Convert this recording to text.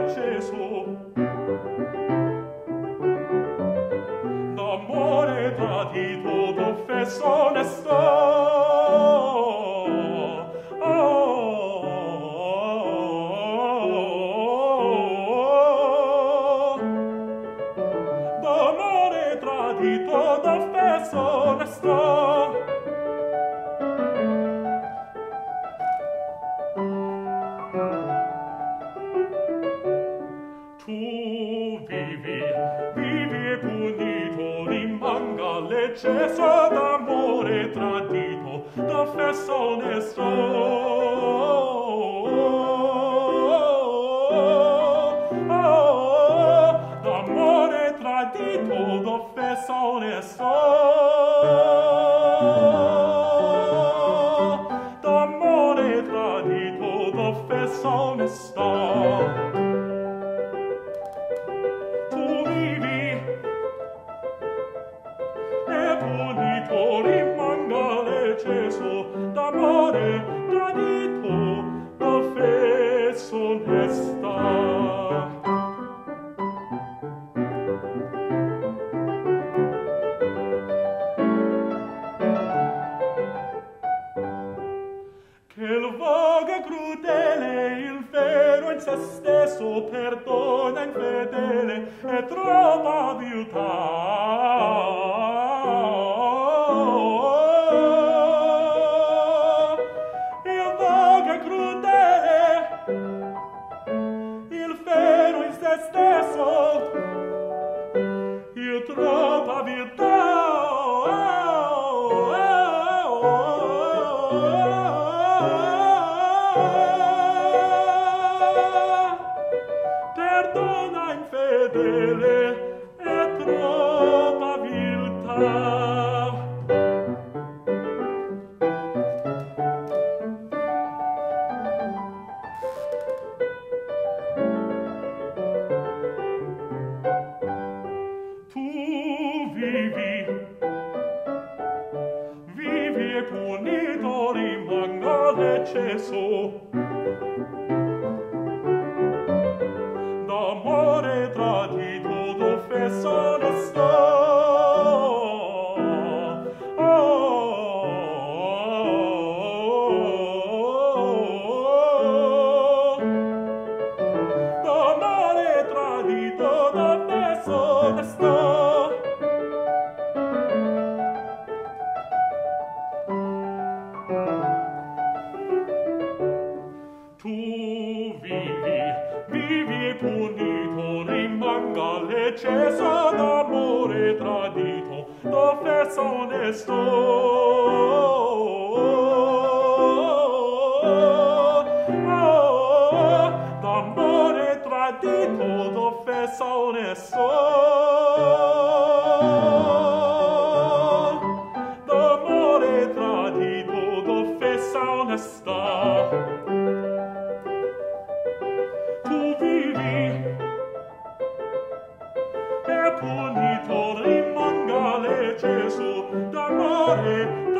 acceso d'amore tradito, d'offesa onesta. D'amore tradito, d'offesa onesta. Tu vivi e punito, rimanga l'eccesso d'amore tradito, d'offesa onesto. D'amore tradito, d'offesa onesto. D'amore tradito, d'offesa onesta. Rimanga l'eccesso d'amore tradito, d'offesa onesta. Che il voga crudele, il vero in se stesso perdona infedele e trova viltà. Il voga crudele, il vero in se stesso, il trova viltà. Perdona infedele e trova viltà. Tu vivi e punito, rimanga l'eccesso d'amore tradito, d'offesa onesta. D'amore tradito, d'offesa onesta. Tu vivi e punito, rimanga l'eccesso d'amore tradito, d'offesa onesto. D'amore tradito, d'offesa onesto. D'amore tradito, d'offesa onesta. Tu vivi e punito, rimanga l'eccesso d'amore